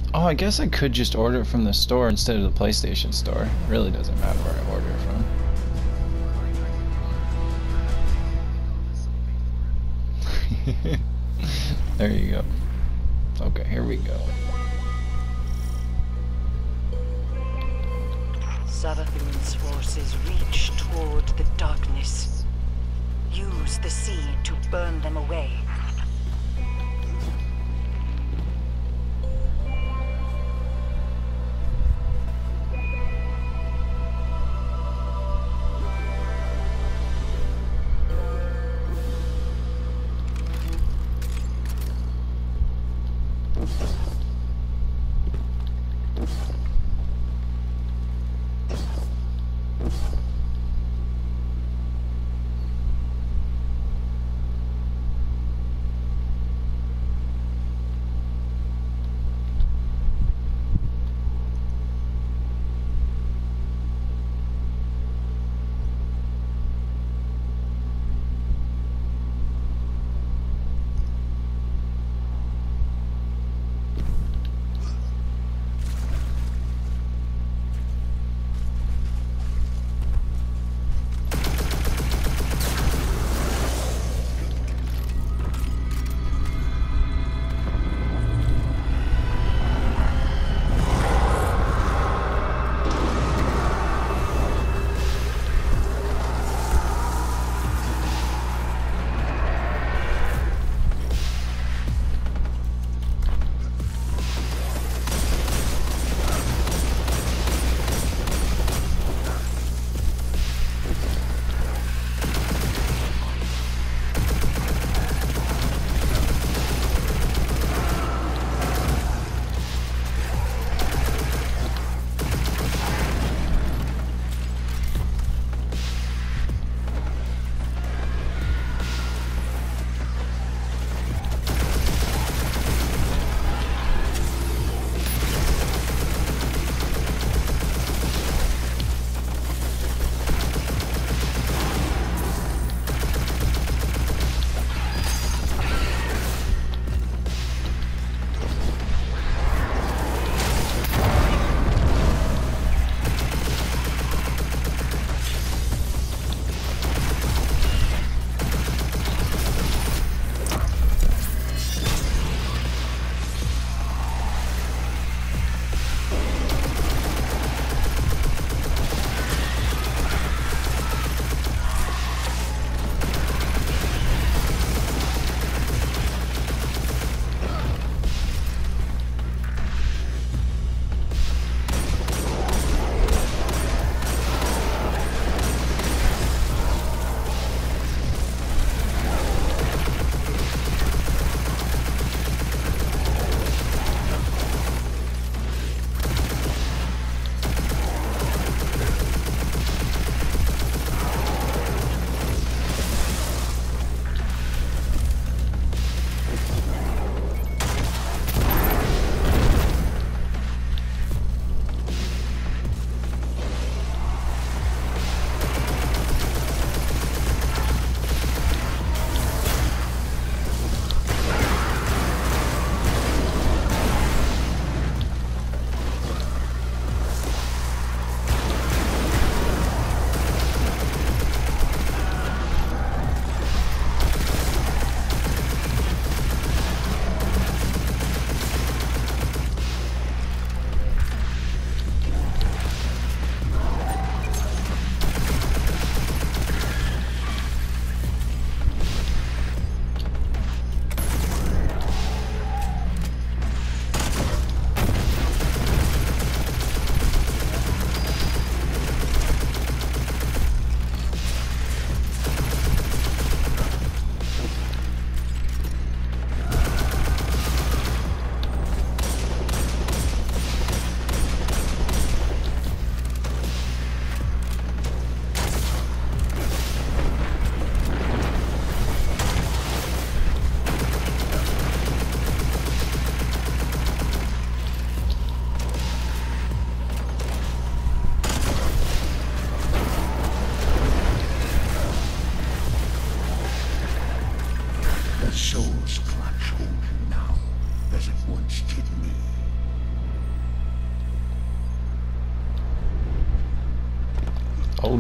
Oh, I guess I could just order it from the store instead of the PlayStation store. It really doesn't matter where I order it from. There you go. Okay, here we go. Sarathun's forces reach toward the darkness. Use the sea to burn them away.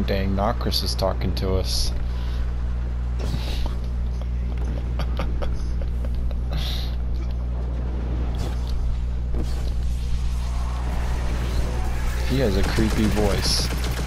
dang, Nokris is talking to us. He has a creepy voice.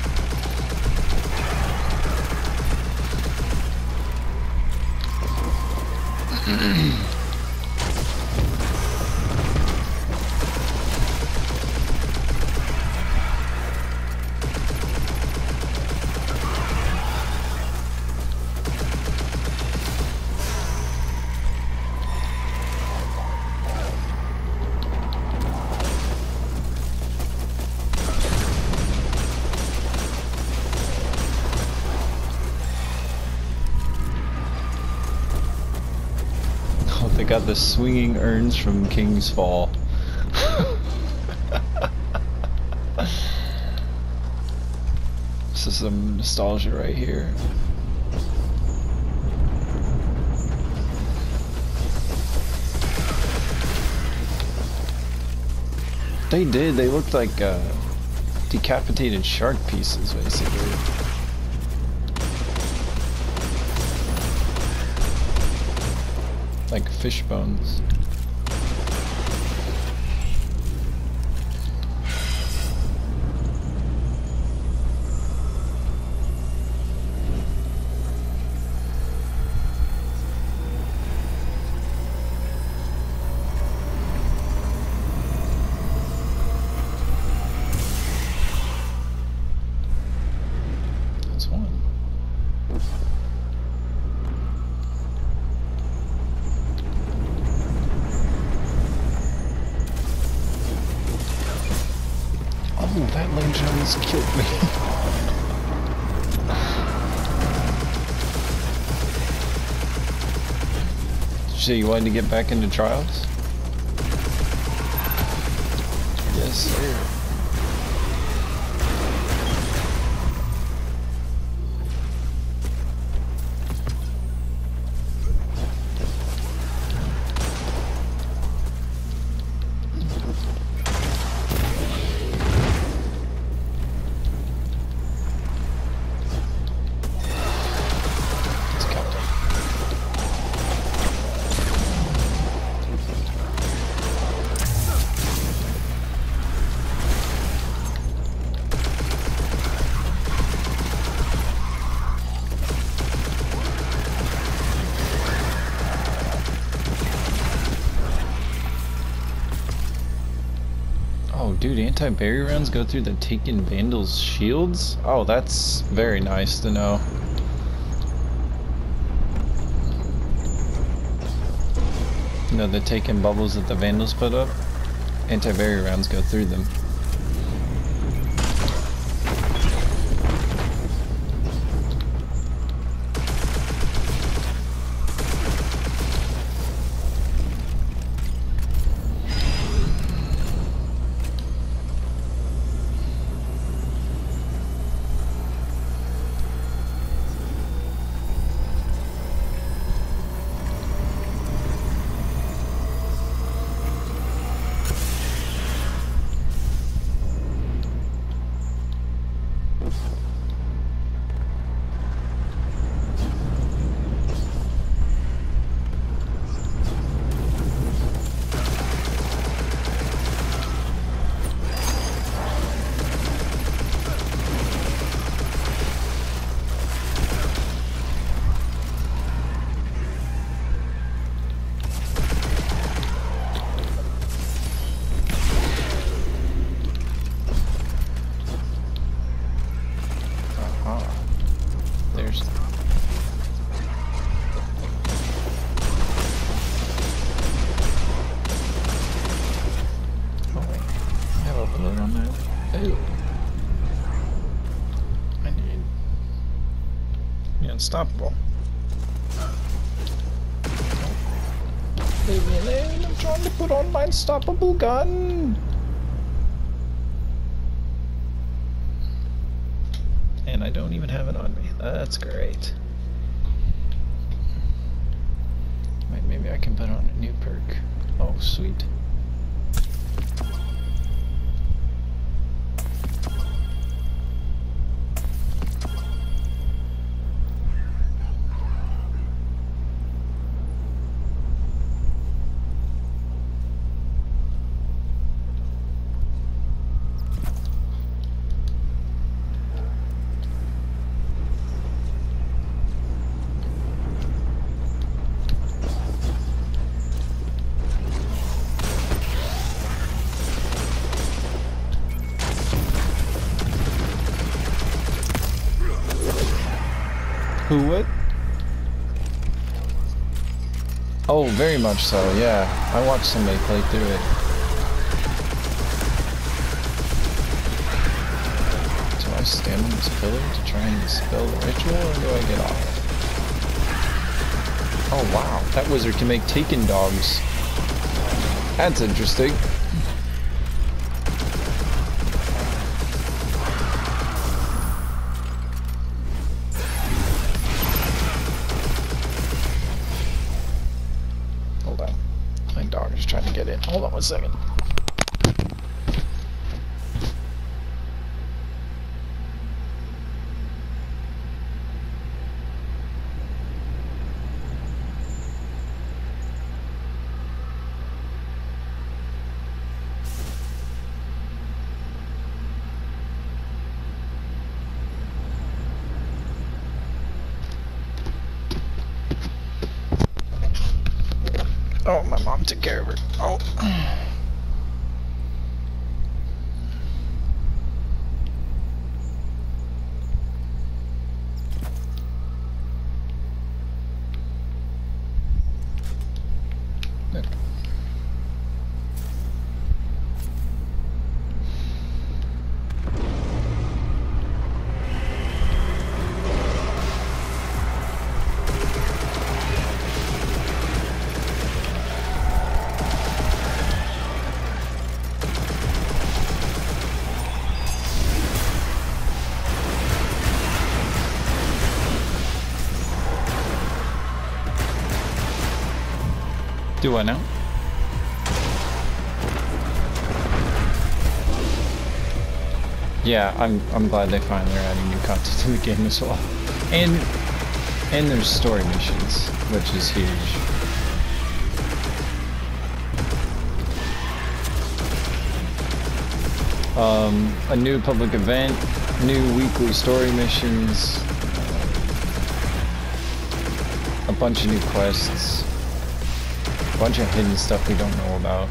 They got the swinging urns from King's Fall. This is some nostalgia right here. They did. They looked like decapitated shark pieces, basically. Like fish bones. That's one. Oh, that lantern almost killed me. Did you say you wanted to get back into Trials? Yes, sir. Oh, dude, anti-barrier rounds go through the Taken Vandal's shields? Oh, that's very nice to know. You know, the Taken bubbles that the Vandals put up? Anti-barrier rounds go through them. There's... Oh wait, I have a balloon on that. Ew. I need... Unstoppable. Leave me alone, I'm trying to put on my unstoppable gun! And I don't even have it on me. That's great. Wait, maybe I can put on a new perk. Oh, sweet. Who would? Oh, very much so, yeah. I watched somebody play through it. Do I stand on this pillar to try and dispel the ritual, or do I get off? Oh wow, that wizard can make taken dogs. That's interesting. Hold on. My dog is trying to get in. Hold on one second. Oh, my mom took care of her. Oh. Do I now? Yeah, I'm glad they finally are adding new content to the game as well. And there's story missions, which is huge. A new public event, new weekly story missions, a bunch of new quests. Bunch of hidden stuff we don't know about.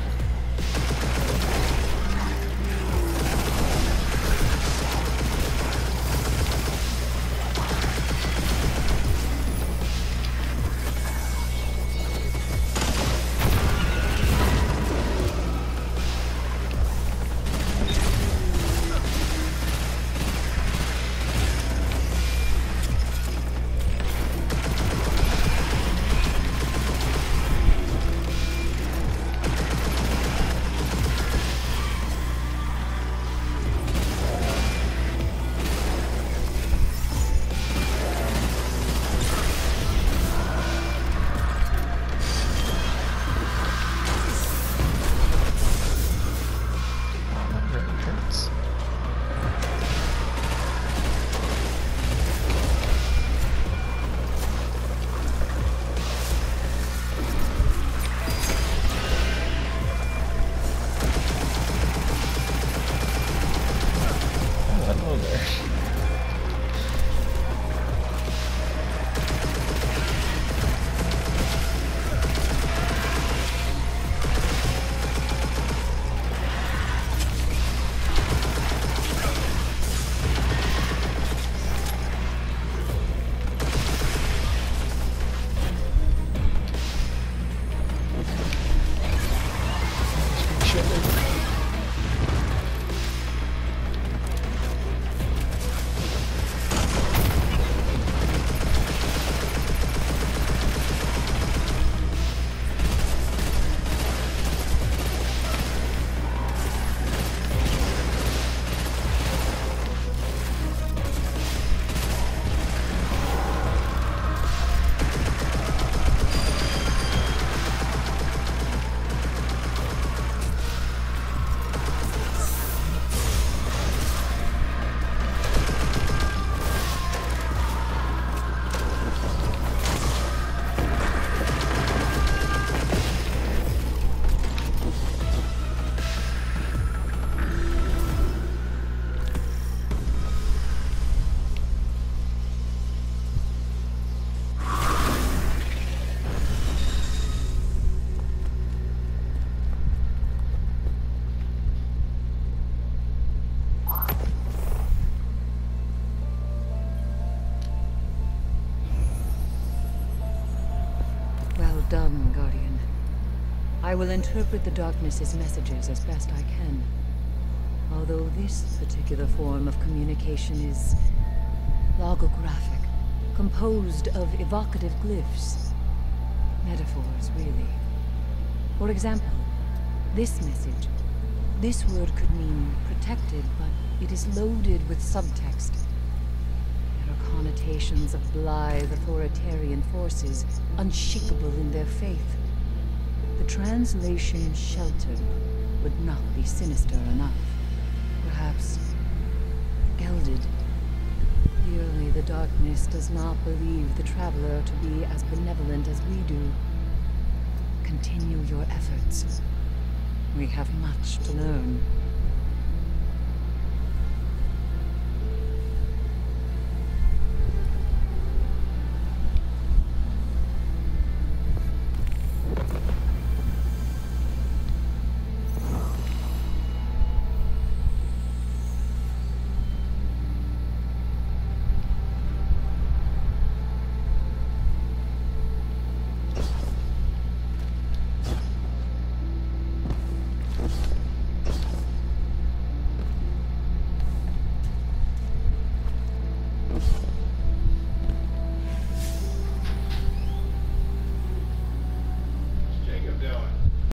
I will interpret the darkness's messages as best I can. Although this particular form of communication is logographic, composed of evocative glyphs. Metaphors, really. For example, this message. This word could mean protected, but it is loaded with subtext. There are connotations of blithe authoritarian forces, unshakable in their faith. The translation sheltered would not be sinister enough. Perhaps gelded. Clearly the darkness does not believe the Traveler to be as benevolent as we do. Continue your efforts. We have much to learn.